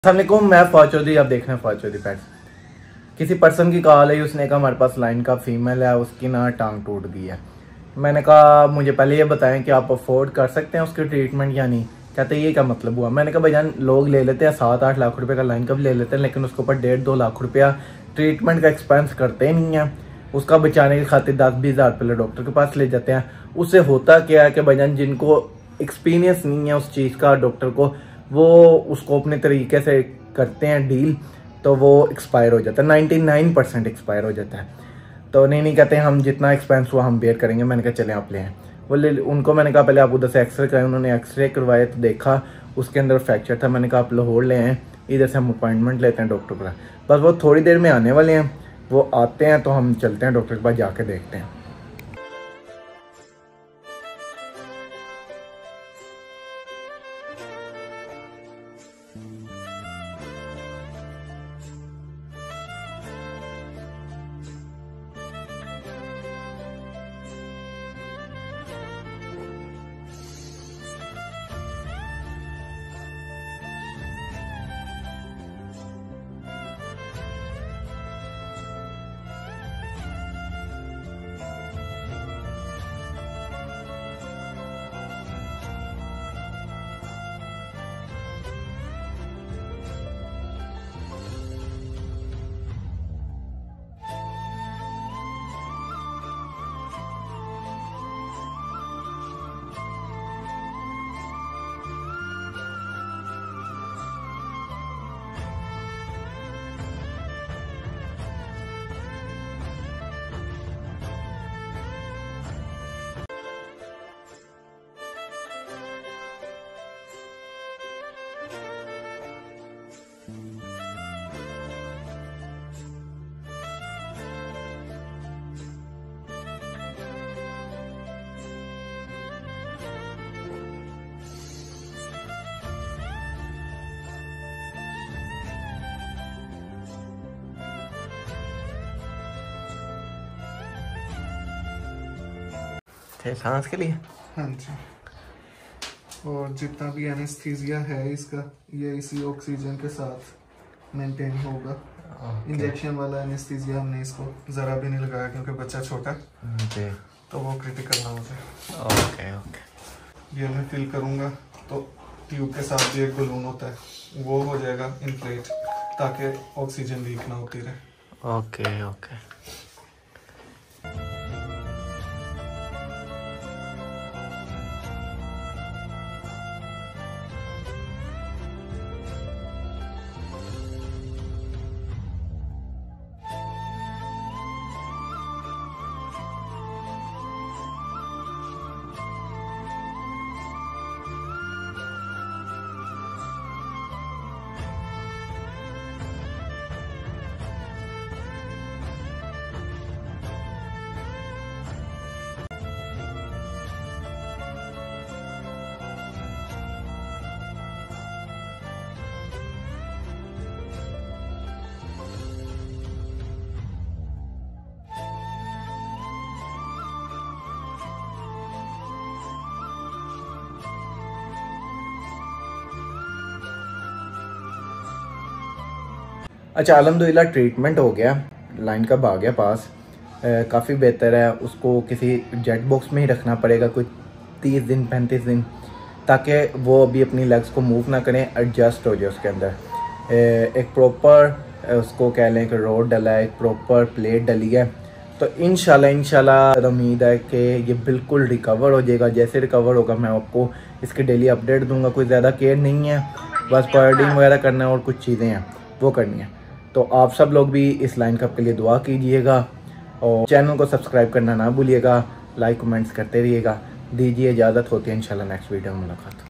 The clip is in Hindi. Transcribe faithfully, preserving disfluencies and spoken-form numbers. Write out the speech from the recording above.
अस्सलामुअलैकुम, मैं फौज चौधरी। आप देख रहे हैं फौज चौधरी पेट्स। किसी पर्सन की कॉल है, उसने कहा हमारे पास लाइन का फीमेल है, उसकी ना टांग टूट गई है। मैंने कहा मुझे पहले ये बताएं कि आप अफोर्ड कर सकते हैं उसकी ट्रीटमेंट या नहीं। कहते ये क्या मतलब हुआ। मैंने कहा भाईजान, लोग ले लेते हैं सात आठ लाख रुपए का लाइन का भी ले लेते हैं, लेकिन उसके ऊपर डेढ़ दो लाख रुपया ट्रीटमेंट का एक्सपेंस करते ही नहीं है। उसका बचाने की खातिर दस बीस हज़ार पहले डॉक्टर के पास ले जाते हैं। उससे होता क्या है कि भाईजान जिनको एक्सपीरियंस नहीं है उस चीज़ का, डॉक्टर को वो उसको अपने तरीके से करते हैं डील, तो वो एक्सपायर हो जाता है। निन्यानवे परसेंट एक्सपायर हो जाता है। तो नहीं नहीं कहते हैं हम जितना एक्सपेंस हुआ हम बेयर करेंगे। मैंने कहा चलें आप ले आएँ। वो ले उनको मैंने कहा पहले आप उधर से एक्सरे कराएं। उन्होंने एक्सरे करवाया तो देखा उसके अंदर फ्रैक्चर था। मैंने कहा आप लाहौर ले आएँ, इधर से हम अपॉइंटमेंट लेते हैं डॉक्टर का। बस वो थोड़ी देर में आने वाले हैं। वो आते हैं तो हम चलते हैं डॉक्टर के पास, जाके देखते हैं। सांस के लिए हाँ जी। और जितना भी एनेस्थीसिया है इसका, ये इसी ऑक्सीजन के साथ मेंटेन होगा। इंजेक्शन वाला एनेस्थीसिया हमने इसको ज़रा भी नहीं लगाया क्योंकि बच्चा छोटा है, तो वो क्रिटिकल ना हो जाए। Okay okay. ये मैं फिल करूँगा तो ट्यूब के साथ भी एक बलून होता है, वो हो जाएगा इन्फ्लेट, ताकि ऑक्सीजन लीक ना होती रहे। Okay okay. अच्छा, अल्हम्दुलिल्लाह ट्रीटमेंट हो गया, लाइन कब आ गया पास। काफ़ी बेहतर है। उसको किसी जेट बॉक्स में ही रखना पड़ेगा कोई तीस दिन पैंतीस दिन, ताकि वो अभी अपनी लेग्स को मूव ना करें, एडजस्ट हो जाए उसके अंदर। ए, एक प्रॉपर उसको कह लें कि रोड डला है, एक प्रॉपर प्लेट डली है। तो इंशाल्लाह इंशाल्लाह उम्मीद है कि ये बिल्कुल रिकवर हो जाएगा। जैसे रिकवर होगा मैं आपको इसकी डेली अपडेट दूंगा। कोई ज़्यादा केयर नहीं है, बस कॉर्डिंग वगैरह करना है और कुछ चीज़ें हैं वो करनी है। तो आप सब लोग भी इस लाइन कप के लिए दुआ कीजिएगा और चैनल को सब्सक्राइब करना ना भूलिएगा। लाइक कमेंट्स करते रहिएगा। दीजिए इजाज़त, होती है इंशाल्लाह नेक्स्ट वीडियो में मुलाकात।